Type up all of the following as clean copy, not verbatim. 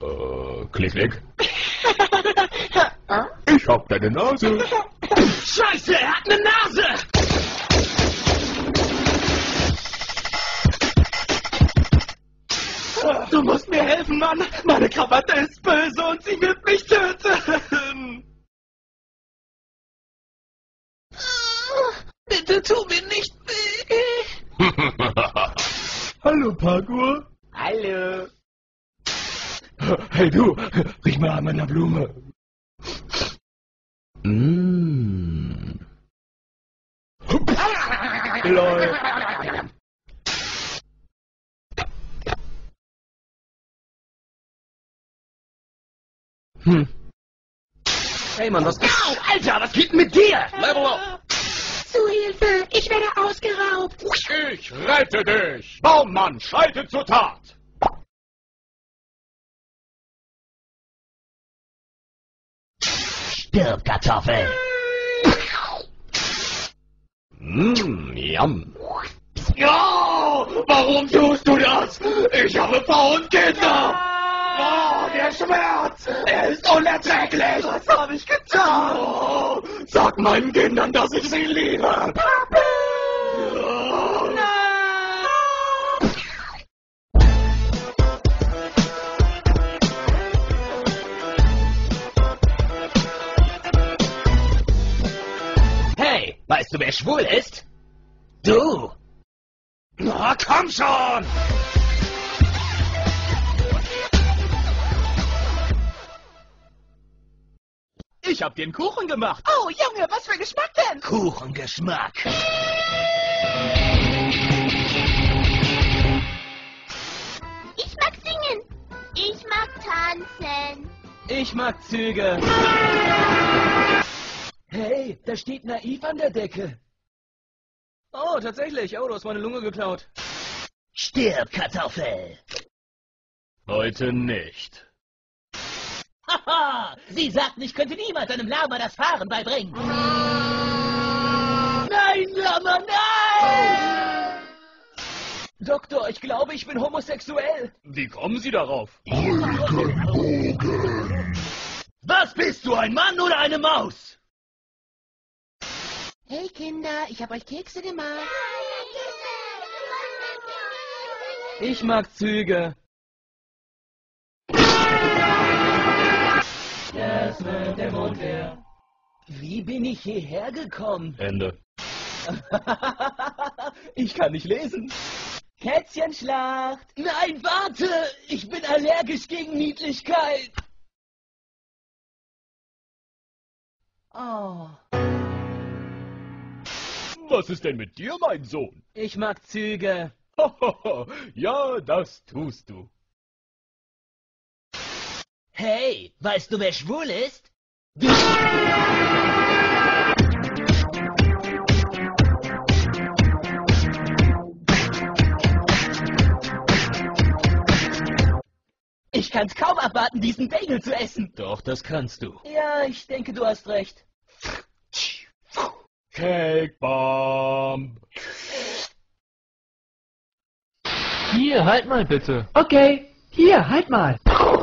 Klick, klick. Ich hab deine Nase. Scheiße, er hat eine Nase! Du musst mir helfen, Mann! Meine Krawatte ist böse und sie wird mich töten! Bitte tu mir nicht weh! Hallo, Parkour. Hallo! Hey du, riech mal an meiner Blume. Lol. Hey Mann, was... Au, Alter, was geht denn mit dir? Level up. Zu Hilfe, ich werde ausgeraubt. Ich rette dich. Baummann, schreite zur Tat. Stirb, Kartoffel! Yum. Ja, warum tust du das? Ich habe Frau und Kinder! Oh, der Schmerz! Er ist unerträglich! Was habe ich getan? Oh, sag meinen Kindern, dass ich sie liebe! Papi! Oh. Hey, weißt du, wer schwul ist? Du! Na, komm schon! Ich hab dir einen Kuchen gemacht. Oh, Junge, was für Geschmack denn? Kuchengeschmack. Ich mag singen. Ich mag tanzen. Ich mag Züge. Hey, da steht Naiv an der Decke. Oh, tatsächlich. Oh, du hast meine Lunge geklaut. Stirb, Kartoffel. Heute nicht. Haha, sie sagten, ich könnte niemand einem Lama das Fahren beibringen. Nein, Lama, nein! Doktor, ich glaube, ich bin homosexuell. Wie kommen Sie darauf? Was bist du, ein Mann oder eine Maus? Hey Kinder, ich habe euch Kekse gemacht. Ich mag Züge. Jetzt wird der Mond leer. Wie bin ich hierher gekommen? Ende. Ich kann nicht lesen. Kätzchenschlacht. Nein, warte! Ich bin allergisch gegen Niedlichkeit. Oh. Was ist denn mit dir, mein Sohn? Ich mag Züge. Ja, das tust du. Hey, weißt du, wer schwul ist? Ich kann's kaum erwarten, diesen Bagel zu essen. Doch, das kannst du. Ja, ich denke, du hast recht. Cake Bomb. Hier, halt mal bitte. Okay, hier, halt mal.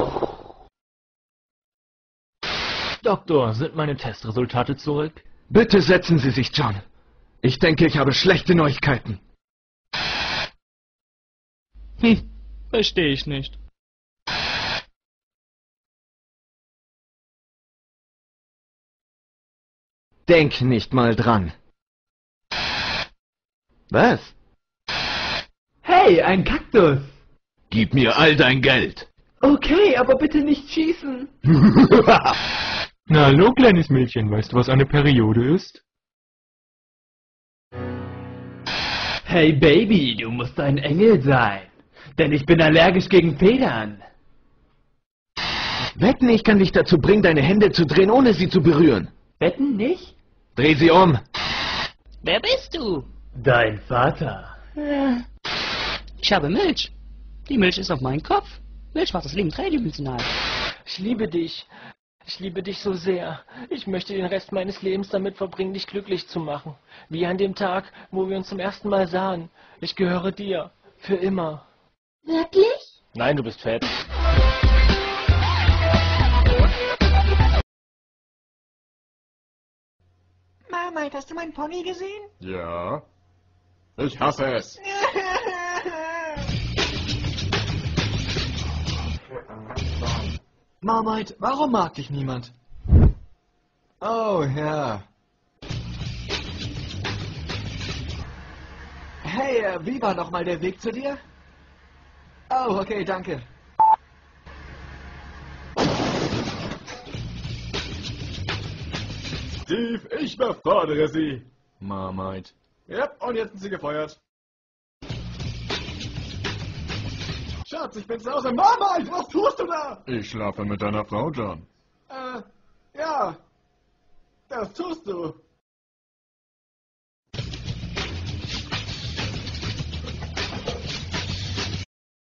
Doktor, sind meine Testresultate zurück? Bitte setzen Sie sich, John. Ich denke, ich habe schlechte Neuigkeiten. Verstehe ich nicht. Denk nicht mal dran. Was? Hey, ein Kaktus. Gib mir all dein Geld. Okay, aber bitte nicht schießen. Na, hallo, kleines Mädchen. Weißt du, was eine Periode ist? Hey, Baby, du musst ein Engel sein. Denn ich bin allergisch gegen Federn. Wetten, ich kann dich dazu bringen, deine Hände zu drehen, ohne sie zu berühren. Wetten nicht? Dreh sie um. Wer bist du? Dein Vater. Ich habe Milch. Die Milch ist auf meinem Kopf. Milch macht das Leben dreidimensional. Ich liebe dich. Ich liebe dich so sehr. Ich möchte den Rest meines Lebens damit verbringen, dich glücklich zu machen. Wie an dem Tag, wo wir uns zum ersten Mal sahen. Ich gehöre dir. Für immer. Wirklich? Nein, du bist fett. Marmite, hast du meinen Pony gesehen? Ja. Ich hasse es. Marmite, warum mag dich niemand? Oh, ja. Hey, wie war nochmal der Weg zu dir? Oh, okay, danke. Steve, ich befördere Sie. Marmite. Ja, und jetzt sind Sie gefeuert. Schatz, ich bin zu Hause. Marmite, was tust du da? Ich schlafe mit deiner Frau, John. Ja. Das tust du.